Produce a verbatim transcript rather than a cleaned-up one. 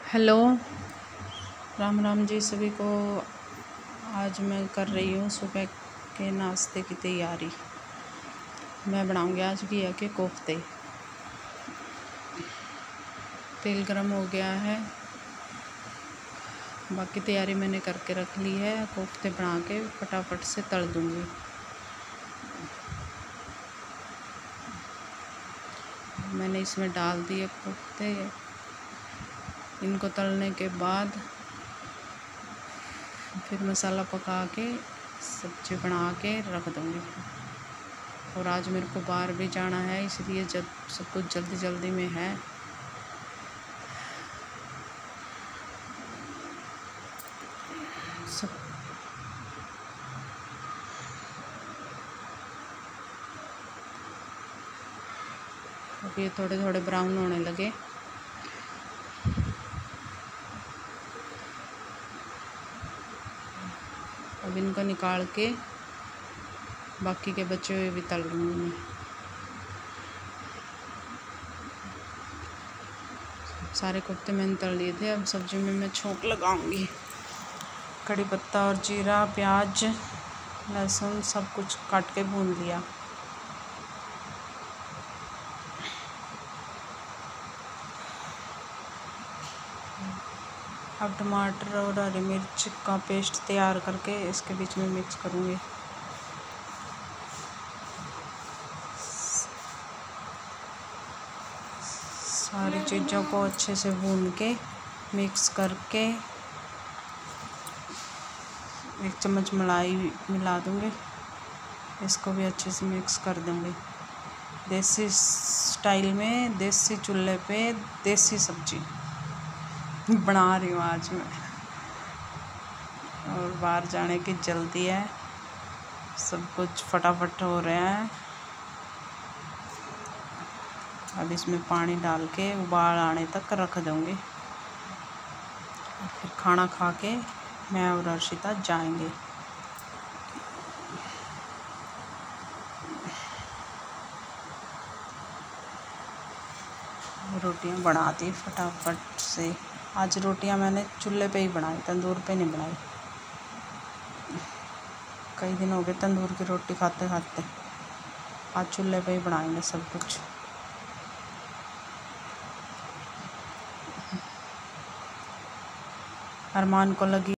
Hello, Ram Ram ji सभी को। आज मैं कर रही हूँ सुबह के नाश्ते की तैयारी। मैं बनाऊँगी आज घिया के कोफ्ते। तेल गरम हो गया है, बाकी तैयारी मैंने करके रख ली है। कोफ्ते बना के फटाफट से तल दूँगी। मैंने इसमें डाल दिए कोफ्ते। इनको तलने के बाद फिर मसाला पका के सब्जी बना के रख दूँगी। और आज मेरे को बाहर भी जाना है, इसलिए जब सब कुछ जल्दी जल्दी में है। सब अब ये थोड़े थोड़े ब्राउन होने लगे। अब इनको निकाल के बाकी के बचे हुए भी तल लूँगी मैं। सारे कोफ्ते मैंने तल लिए थे। अब सब्जी में मैं छोंक लगाऊंगी। कड़ी पत्ता और जीरा, प्याज, लहसुन सब कुछ काट के भून लिया। अब टमाटर और हरी मिर्च का पेस्ट तैयार करके इसके बीच में मिक्स करूँगी। सारी चीज़ों को अच्छे से भून के मिक्स करके एक चम्मच मलाई मिला दूँगी। इसको भी अच्छे से मिक्स कर दूँगी। देसी स्टाइल में देसी चूल्हे पे देसी सब्जी बना रही हूँ आज मैं। और बाहर जाने की जल्दी है, सब कुछ फटाफट हो रहा है। अब इसमें पानी डाल के उबाल आने तक रख दूँगी। फिर खाना खा के मैं और अर्शिता जाएंगे। रोटियां बना दी फटाफट से। आज रोटियां मैंने चूल्हे पे ही बनाई, तंदूर पे नहीं बनाई। कई दिन हो गए तंदूर की रोटी खाते खाते। आज चूल्हे पे ही बनाएंगे सब कुछ। अरमान को लगी